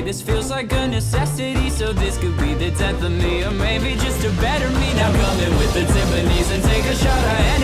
This feels like a necessity, so this could be the death of me, or maybe just a better me. Now come in with the Tiffany's and take a shot. I